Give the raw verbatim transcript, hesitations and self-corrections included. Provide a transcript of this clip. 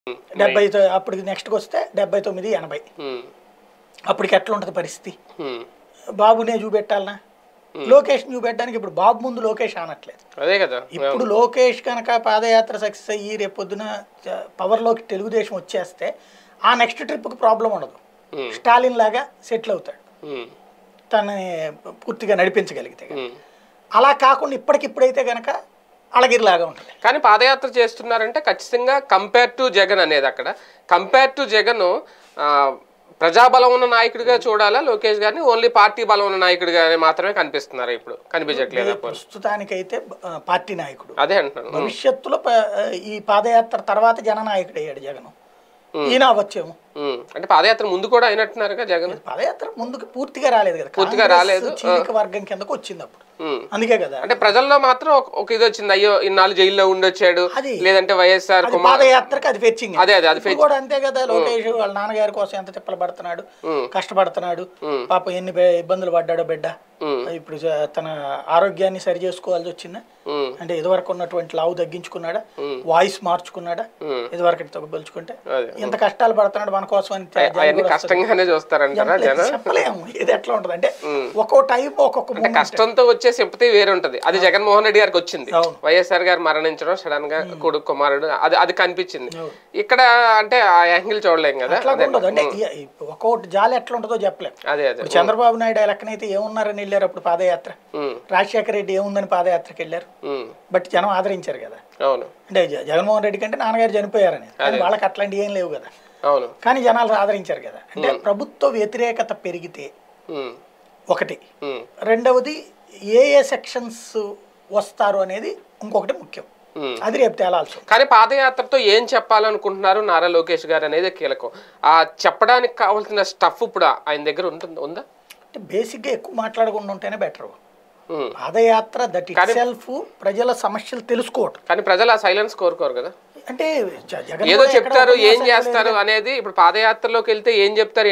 డెబ్బై అప్పటికి నెక్స్ట్కి వస్తే డెబ్బై తొమ్మిది ఎనభై అప్పటికి ఎట్లా ఉంటుంది పరిస్థితి? బాబునే చూపెట్టాలనా? లోకేష్ చూపెట్టడానికి ఇప్పుడు బాబు ముందు లోకేష్ అనట్లేదు. అదే కదా, ఇప్పుడు లోకేష్ కనుక పాదయాత్ర సక్సెస్ అయ్యి రేపు పొద్దున పవర్లోకి తెలుగుదేశం వచ్చేస్తే ఆ నెక్స్ట్ ట్రిప్కి ప్రాబ్లం ఉండదు. స్టాలిన్ లాగా సెటిల్ అవుతాడు తనని పూర్తిగా నడిపించగలిగితే. అలా కాకుండా ఇప్పటికిప్పుడైతే కనుక అళగిరిలాగా ఉంటుంది. కానీ పాదయాత్ర చేస్తున్నారంటే ఖచ్చితంగా కంపేర్ టు జగన్ అనేది, అక్కడ కంపేర్ టు జగన్ ప్రజాబలం ఉన్న నాయకుడిగా చూడాలా లోకేష్ గారిని, ఓన్లీ పార్టీ బలం ఉన్న నాయకుడిగా మాత్రమే కనిపిస్తున్నారు ఇప్పుడు? కనిపించట్లేదు ప్రస్తుతానికైతే పార్టీ నాయకుడు. అదే అంటున్నాను. భవిష్యత్తులో ఈ పాదయాత్ర తర్వాత జననాయకుడు అయ్యాడు జగన్. ఈయన అవ్వచ్చేమో. అంటే పాదయాత్ర ముందు కూడా అయినట్టున్నారుగా జగన్. పాదయాత్ర ముందుకు పూర్తిగా రాలేదు కదా, పూర్తిగా రాలేదు, చీలిక వర్గం కిందకు వచ్చింది అప్పుడు. అందుకే కదా అంటే ప్రజల్లో మాత్రం ఒక ఇది వచ్చింది, అయ్యో ఇన్నాళ్ళు జైల్లో ఉండొచ్చాడు, లేదంటే వైఎస్ఆర్ పాదయాత్రకు అది ఫెచ్చింగ్. అదే అదే అది కూడా అంతే కదా. లోకేష్ వాళ్ళ నాన్నగారి కోసం ఎంత తిప్పలు పడుతున్నాడు, కష్టపడుతున్నాడు, పాపం ఎన్ని ఇబ్బందులు పడ్డాడో బిడ్డ. ఇప్పుడు తన ఆరోగ్యాన్ని సరి చేసుకోవాల్సి వచ్చిందా? అంటే ఇదివరకు ఉన్నటువంటి లావు తగ్గించుకున్నాడా, వాయిస్ మార్చుకున్నాడా? ఇదివరకు తగ్గిపోల్చుకుంటే ఎంత కష్టాలు పడుతున్నాడు మన కోసం అని కష్టంగానే చూస్తారంటారా జనం? చెప్పలేము ఇది ఎట్లా ఉంటది అంటే ఒక్కో టైం ఒక్కొక్క కష్టంతో వచ్చే సింపతి వేరే ఉంటది. అది జగన్మోహన్ రెడ్డి గారికి వచ్చింది. వైఎస్ఆర్ గారు మరణించడం సడన్ గా కొడుకు కుమారుడు అది అది కనిపించింది. ఇక్కడ అంటే ఆ యాంగిల్ చూడలేం కదా. అంటే ఒక్కొక్కటి జాలి ఎట్లా ఉంటుందో చెప్పలేము. అదే అదే చంద్రబాబు నాయుడు లెక్కనైతే ఏమున్నారని వెళ్ళారు అప్పుడు పాదయాత్ర, రాజశేఖర రెడ్డి ఏముందని పాదయాత్రకి వెళ్ళారు, బట్ జనం ఆదరించారు కదా. అవును, అంటే జగన్మోహన్ రెడ్డి కంటే నాన్నగారు చనిపోయారని, వాళ్ళకి అట్లాంటివి ఏం లేవు కదా. అవును, కానీ జనాలు ఆదరించారు కదా. అంటే ప్రభుత్వ వ్యతిరేకత పెరిగితే ఒకటి, రెండవది ఏ ఏ సెక్షన్స్ వస్తారు అనేది ఇంకొకటి ముఖ్యం. అది రేపు తేలాల్సి. కానీ పాదయాత్రతో ఏం చెప్పాలనుకుంటున్నారు నారా లోకేష్ గారు అనేది కీలకం. ఆ చెప్పడానికి కావాల్సిన స్టఫ్ ఇప్పుడు ఆయన దగ్గర ఉంటుంది ఉందా? అంటే బేసిక్ గా ఎక్కువ మాట్లాడకుండా ఉంటేనే better. Padayatra that itself ప్రజల సమస్యలు తెలుసుకోవటం. కానీ ప్రజలు ఆ సైలెన్స్ కోరుకోరు కదా. అంటే ఏదో చెప్తారు, ఏం చేస్తారు అనేది. ఇప్పుడు పాదయాత్రలోకి వెళ్తే ఏం చెప్తారు